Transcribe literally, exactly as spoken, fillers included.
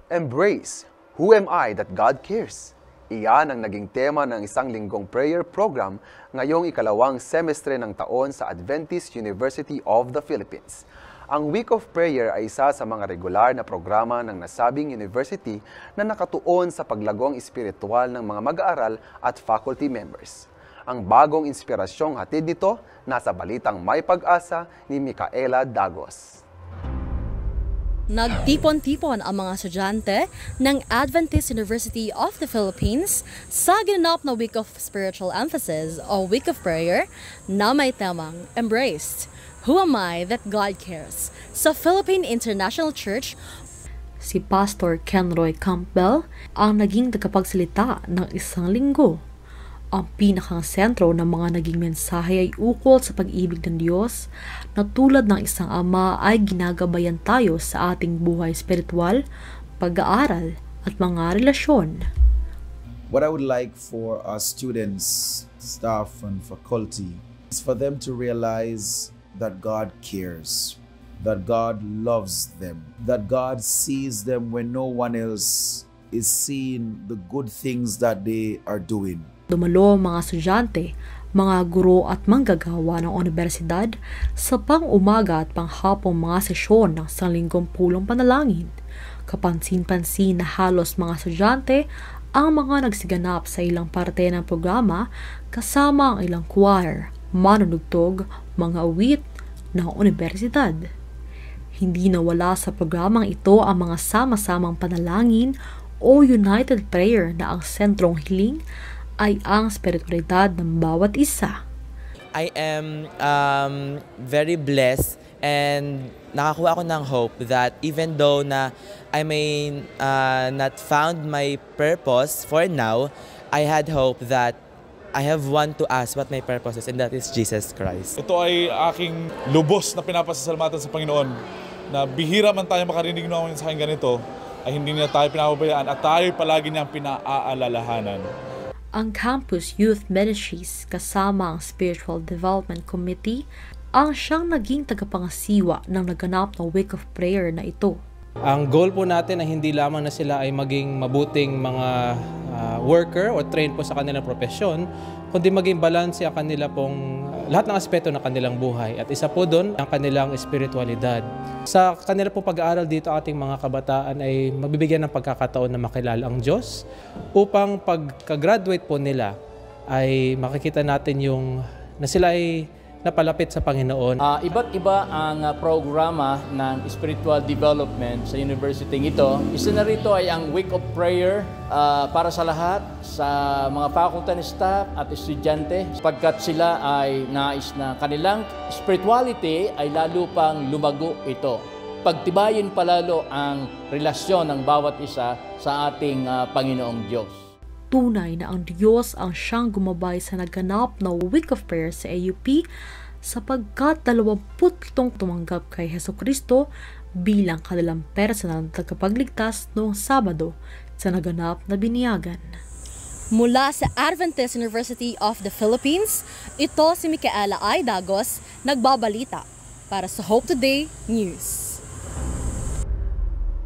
Embrace, who am I that God cares? Iyan ang naging tema ng isang linggong prayer program ngayong ikalawang semestre ng taon sa Adventist University of the Philippines. Ang Week of Prayer ay isa sa mga regular na programa ng nasabing university na nakatuon sa paglagong espiritual ng mga mag-aaral at faculty members. Ang bagong inspirasyong hatid nito nasa balitang May Pag-asa ni Micaela Dagos. Nagtipon-tipon ang mga estudyante ng Adventist University of the Philippines sa ginanap na Week of Spiritual Emphasis o Week of Prayer na may temang Embraced, Who Am I That God Cares? Sa Philippine International Church. Si Pastor Kenroy Campbell ang naging tagapagsalita ng isang linggo. Ang pinakang sentro ng mga naging mensahe ay ukol sa pag-ibig ng Diyos na tulad ng isang ama ay ginagabayan tayo sa ating buhay espiritual, pag-aaral at mga relasyon. What I would like for our students, staff and faculty is for them to realize that God cares, that God loves them, that God sees them when no one else is seeing the good things that they are doing. Dumalo mga estudyante, mga guro at manggagawa ng universidad sa pang-umaga at panghapong mga sesyon ng sanlinggong pulong panalangin. Kapansin-pansin na halos mga estudyante ang mga nagsiganap sa ilang parte ng programa kasama ang ilang choir, manunugtog, mga awit ng universidad. Hindi nawala sa programang ito ang mga sama-samang panalangin o united prayer na ang sentrong hiling ay ang spiritualidad ng bawat isa. I am um, very blessed and nakakuha ako ng hope that even though na I may uh, not found my purpose for now, I had hope that I have one to ask what my purpose is, and that is Jesus Christ. Ito ay aking lubos na pinapasasalamatan sa Panginoon na bihira man tayo makarinig ng sa aking ganito, ay hindi niya tayo pinapabayaan at tayo palagi niyang pinaalalahanan. Ang Campus Youth Ministries kasama ang Spiritual Development Committee ang siyang naging tagapangasiwa ng naganap na Week of Prayer na ito. Ang goal po natin ay hindi lamang na sila ay maging mabuting mga uh, worker o train po sa kanilang profesyon, kundi maging balanse ang kanila pong lahat ng aspeto ng kanilang buhay. At isa po doon ang kanilang espiritualidad. Sa kanila po pag-aaral dito ating mga kabataan ay mabibigyan ng pagkakataon na makilala ang Diyos upang pagka-graduate po nila ay makikita natin yung na sila ay napalapit sa Panginoon. Uh, iba't iba ang uh, programa ng spiritual development sa university ito. Isa na rito ay ang Week of Prayer uh, para sa lahat, sa mga faculty and staff at estudyante, sapagkat sila ay nais na kanilang spirituality ay lalo pang lumago ito. Pagtibayin palalo ang relasyon ng bawat isa sa ating uh, Panginoong Diyos. Tunay na ang Diyos ang siyang gumabay sa naganap na Week of Prayer sa A U P sapagkat dalawamput pitong tumanggap kay Hesukristo bilang kanilang personal na tagapagligtas noong Sabado sa naganap na biniyagan. Mula sa Adventist University of the Philippines, ito si Micaela I. Dagos, nagbabalita para sa Hope Today News.